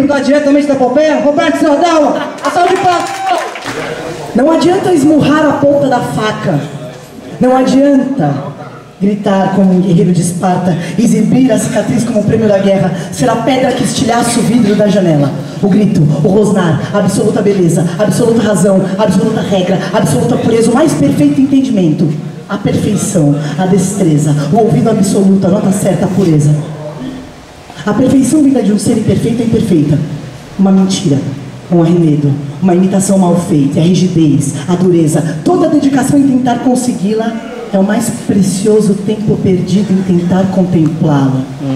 perguntar diretamente da Pompeia? Roberto Sordão, a salva de palmas! Não adianta esmurrar a ponta da faca. Não adianta gritar como um guerreiro de Esparta, exibir a cicatriz como um prêmio da guerra, ser a pedra que estilhaça o vidro da janela. O grito, o rosnar, a absoluta beleza, a absoluta razão, a absoluta regra, a absoluta pureza, o mais perfeito entendimento, a perfeição, a destreza, o ouvido absoluto, a nota certa, a pureza. A perfeição vinda de um ser imperfeito é imperfeita. Uma mentira, um arremedo, uma imitação mal feita, a rigidez, a dureza, toda a dedicação em tentar consegui-la é o mais precioso tempo perdido em tentar contemplá-la.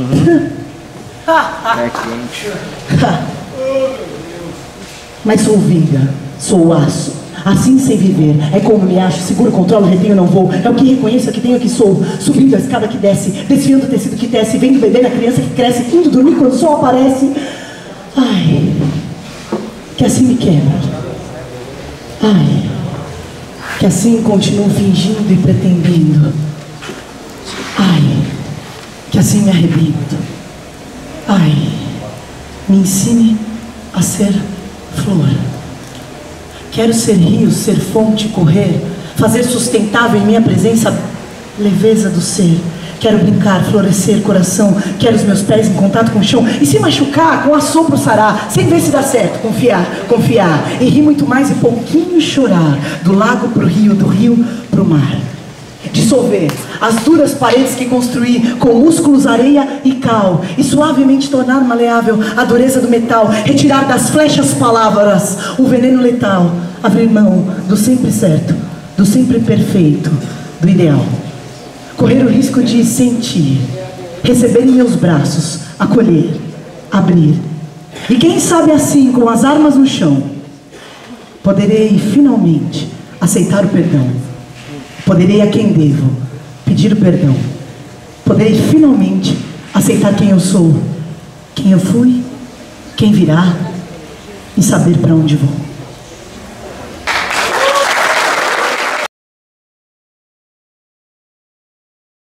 É quente. Mas sou viga, sou aço. Assim sei viver, é como me acho, seguro, controlo, retenho, não vou. É o que reconheço, é que tenho, que sou. Subindo a escada que desce, desfiando o tecido que tece, vendo o bebê na criança que cresce, indo dormir quando o sol aparece. Ai, que assim me quebra. Ai, que assim continuo fingindo e pretendendo. Ai, que assim me arrebento. Ai, me ensine a ser flor. Quero ser rio, ser fonte, correr, fazer sustentável em minha presença leveza do ser. Quero brincar, florescer, coração. Quero os meus pés em contato com o chão. E se machucar, com assopro sarar. Sem ver se dá certo, confiar, confiar. E rir muito mais e pouquinho chorar. Do lago pro rio, do rio pro mar. Dissolver as duras paredes que construí com músculos, areia e cal. E suavemente tornar maleável a dureza do metal. Retirar das flechas palavras o veneno letal. Abrir mão do sempre certo, do sempre perfeito, do ideal. Correr o risco de sentir, receber em meus braços, acolher, abrir. E quem sabe assim, com as armas no chão, poderei finalmente aceitar o perdão. Poderei a quem devo pedir o perdão. Poderei finalmente aceitar quem eu sou, quem eu fui, quem virá e saber para onde vou.